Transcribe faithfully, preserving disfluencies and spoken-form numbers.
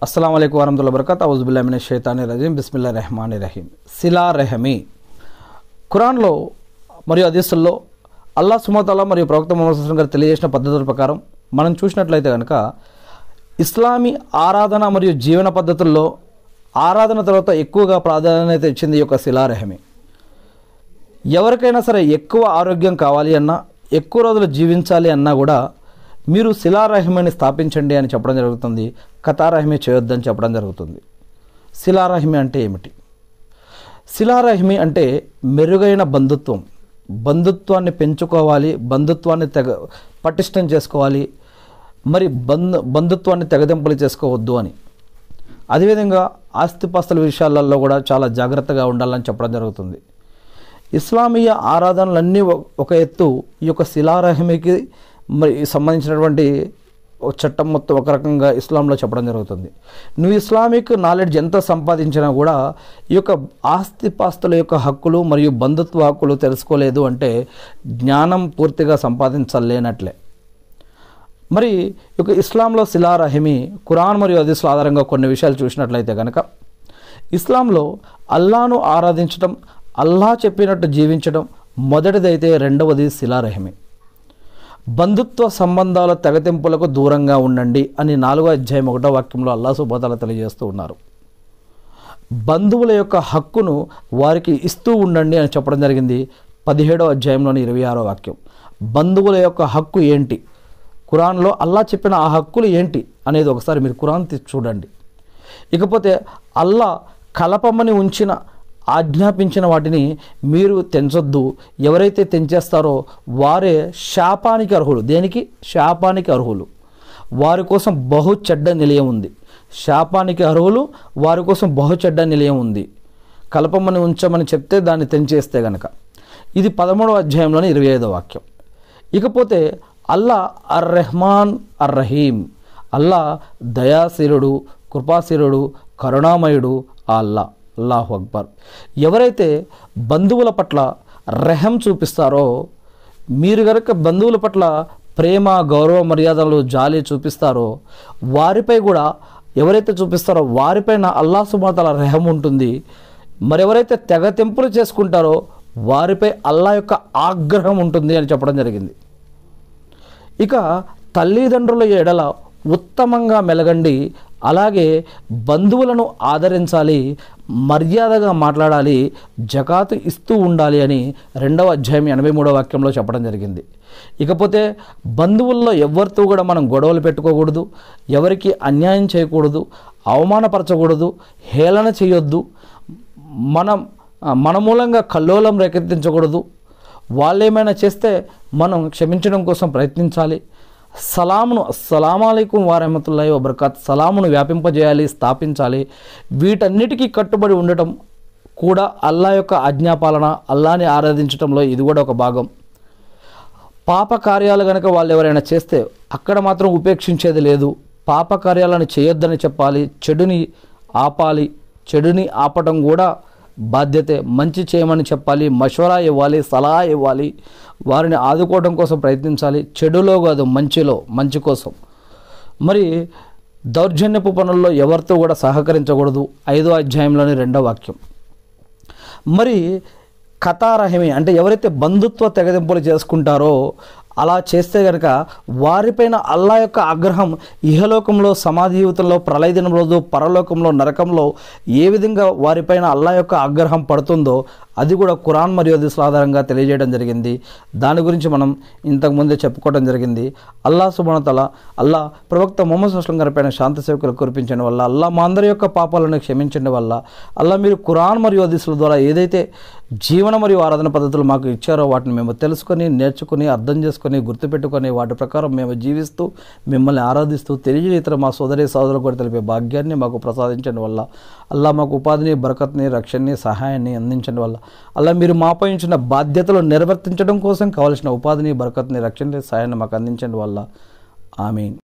अस्सलाम वालेकुम वरहमतुल्लाहि वबरकातुहू औज़ु बिल्लाहि मिनश शैतानिर रजीम बिस्मिल्लाहिर रहमानिर रहीम సిలా రెహమీ ఖురాన్లో మరియు హదీసుల్లో అల్లాహ్ సుబ్హానహు వ తఆలా మరియు ప్రవక్త ముహమ్మద్ సల్లల్లాహు అలైహి వసల్లం గారు తెలియజేసిన పద్ధతుల ప్రకారం మనం చూసినట్లయితే కనుక ఇస్లామీ ఆరాధన మరియు జీవన పద్ధతుల్లో ఆరాధన తర్వాత ఎక్కువగా ప్రాధాన్యత ఇచ్చింది ఈ యొక్క సిలా రెహమీ. ఎవరికైనా సరే ఎక్కువ ఆరోగ్యం కావాలి అన్నా, ఎక్కువ రోజులు జీవించాలి అన్నా కూడా మీరు సిలా రెహమీని స్థాపించండి అని చెప్పడం జరుగుతుంది. కతా రెహమీ చేయొద్దని చెప్పడం జరుగుతుంది. సిలా రెహమీ అంటే ఏమిటి? సిలా రెహమీ అంటే మెరుగైన బంధుత్వం. బంధుత్వాన్ని పెంచుకోవాలి, బంధుత్వాన్ని తెగ పటిష్టం చేసుకోవాలి, మరి బంధు బంధుత్వాన్ని తెగదెంపులు చేసుకోవద్దు అని. అదేవిధంగా ఆస్తిపాస్తుల విషయాలలో కూడా చాలా జాగ్రత్తగా ఉండాలని చెప్పడం జరుగుతుంది. ఇస్లామీయ ఆరాధనలన్నీ ఒక ఎత్తు, ఈ యొక్క సిలా రెహమీకి మరి సంబంధించినటువంటి ఒక చట్టం మొత్తం ఒక రకంగా ఇస్లాంలో చెప్పడం జరుగుతుంది. నువ్వు ఇస్లామిక్ నాలెడ్జ్ ఎంత సంపాదించినా కూడా ఈ యొక్క ఆస్తిపాస్తుల యొక్క హక్కులు మరియు బంధుత్వ హక్కులు తెలుసుకోలేదు అంటే జ్ఞానం పూర్తిగా సంపాదించలేనట్లే. మరి ఈ యొక్క ఇస్లాంలో సిలా రెహమీ ఖురాన్ మరియు హదీసుల ఆధారంగా కొన్ని విషయాలు చూసినట్లయితే కనుక ఇస్లాంలో అల్లాను ఆరాధించడం, అల్లాహ్ చెప్పినట్టు జీవించడం మొదటిదైతే, రెండవది సిలా రెహమీ. బంధుత్వ సంబంధాల తెగతింపులకు దూరంగా ఉండండి అని నాలుగో అధ్యాయం ఒకటో వాక్యంలో అల్లాహ్ సుబ్హానహు వ తఆలా తెలియజేస్తూ ఉన్నారు. బంధువుల యొక్క హక్కును వారికి ఇస్తూ ఉండండి అని చెప్పడం జరిగింది పదిహేడో అధ్యాయంలోని ఇరవై ఆరో వాక్యం. బంధువుల యొక్క హక్కు ఏంటి, ఖురాన్లో అల్లాహ్ చెప్పిన ఆ హక్కులు ఏంటి అనేది ఒకసారి మీరు ఖురాన్ తీసి చూడండి. ఇకపోతే అల్లాహ్ కలపమని ఉంచిన ఆజ్ఞాపించిన వాటిని మీరు తెంచొద్దు. ఎవరైతే తెంచేస్తారో వారే శాపానికి అర్హులు. దేనికి? శాపానికి అర్హులు. వారి కోసం బహు చెడ్డ నిలయం ఉంది. శాపానికి అర్హులు, వారి కోసం బహు చెడ్డ నిలయం ఉంది. కలపమని ఉంచమని చెప్తే దాన్ని తెంచేస్తే గనక. ఇది పదమూడవ అధ్యాయంలోని ఇరవై ఐదో వాక్యం. ఇకపోతే అల్లాహ్ అర్ రెహమాన్ అర్ రహీం. అల్లాహ్ దయాశీలుడు, కృపాశీలుడు, కరుణామయుడు. ఆ అల్లాహ్ అల్లాహు అక్బర్. ఎవరైతే బంధువుల పట్ల రెహం చూపిస్తారో, మీరు కనుక బంధువుల పట్ల ప్రేమ, గౌరవ, మర్యాదలు, జాలి చూపిస్తారో వారిపై కూడా ఎవరైతే చూపిస్తారో వారిపైన అల్లాహ్ సుబ్హానహు వ తఆలా రెహం ఉంటుంది. మరెవరైతే తెగతెంపులు చేసుకుంటారో వారిపై అల్లాహ్ యొక్క ఆగ్రహం ఉంటుంది అని చెప్పడం జరిగింది. ఇక తల్లిదండ్రుల ఎడల ఉత్తమంగా మెలగండి, అలాగే బంధువులను ఆదరించాలి, మర్యాదగా మాట్లాడాలి, జకాతు ఇస్తూ ఉండాలి అని రెండవ అధ్యాయం ఎనభై మూడవ వాక్యంలో చెప్పడం జరిగింది. ఇకపోతే బంధువుల్లో ఎవరితో కూడా మనం గొడవలు పెట్టుకోకూడదు, ఎవరికి అన్యాయం చేయకూడదు, అవమానపరచకూడదు, హేళన చేయొద్దు, మనం మన మూలంగా కల్లోలం రేకెత్తించకూడదు. వాళ్ళు ఏమైనా చేస్తే మనం క్షమించడం కోసం ప్రయత్నించాలి. సలామును అస్సలాము అలైకుం వరహమతుల్లాహి వబరకాత్ సలామును వ్యాపింపజేయాలి, స్థాపించాలి. వీటన్నిటికీ కట్టుబడి ఉండటం కూడా అల్లాహ్ యొక్క ఆజ్ఞాపాలన, అల్లాహ్ని ఆరాధించడంలో ఇది కూడా ఒక భాగం. పాప కార్యాలు కనుక వాళ్ళు ఎవరైనా చేస్తే అక్కడ మాత్రం ఉపేక్షించేది లేదు. పాప కార్యాలను చేయొద్దని చెప్పాలి, చెడుని ఆపాలి. చెడుని ఆపటం కూడా బాధ్యతే. మంచి చేయమని చెప్పాలి, మషవరా ఇవ్వాలి, సలహా ఇవ్వాలి, వారిని ఆదుకోవడం కోసం ప్రయత్నించాలి. చెడులో కాదు, మంచిలో, మంచి కోసం. మరి దౌర్జన్యపు పనుల్లో ఎవరితో కూడా సహకరించకూడదు. ఐదో అధ్యాయంలోని రెండో వాక్యం. మరి కతా రెహమీ అంటే ఎవరైతే బంధుత్వ తెగదెంపులు చేసుకుంటారో అలా చేస్తే కనుక వారిపైన అల్లాహ్ యొక్క ఆగ్రహం ఇహలోకంలో, సమాధి జీవితంలో, ప్రళయ దినం రోజు, పరలోకంలో, నరకంలో ఏ విధంగా వారిపైన అల్లాహ్ యొక్క ఆగ్రహం పడుతుందో అది కూడా ఖురాన్ మరియు హదీసుల ఆధారంగా తెలియజేయడం జరిగింది. దాని గురించి మనం ఇంతకుముందే చెప్పుకోవడం జరిగింది. అల్లాహ్ సుబ్హానహు వ తఆలా అల్లాహ్ ప్రవక్త ముహమ్మద్ సల్లల్లాహు అలైహి వసల్లం గారిపైన శాంతి సేవకులు కురిపించడం వల్ల, అల్లాహ్ మా అందరి యొక్క పాపాలను క్షమించడం వల్ల, అల్లాహ్ మీరు ఖురాన్ మరియు హదీసుల ద్వారా ఏదైతే జీవన మరియు ఆరాధన పద్ధతులు మాకు ఇచ్చారో వాటిని మేము తెలుసుకొని, నేర్చుకుని, అర్థం చేసుకొని, గుర్తుపెట్టుకొని వాటి ప్రకారం మేము జీవిస్తూ మిమ్మల్ని ఆరాధిస్తూ తెలియని ఇతర మా సోదరి సోదరులు కూడా తెలిపే భాగ్యాన్ని మాకు ప్రసాదించడం వల్ల, అల్లాహ్ మాకు ఉపాధిని, బరకత్ని, రక్షణని, సహాయాన్ని అందించడం వల్ల, అల్లాహ్ మీరు మాపై ఉంచిన బాధ్యతలు నిర్వర్తించడం కోసం కావాల్సిన ఉపాధిని, బరకత్ని, రక్షణని, సహాయాన్ని మాకు అందించడం వల్ల ఆమీన్.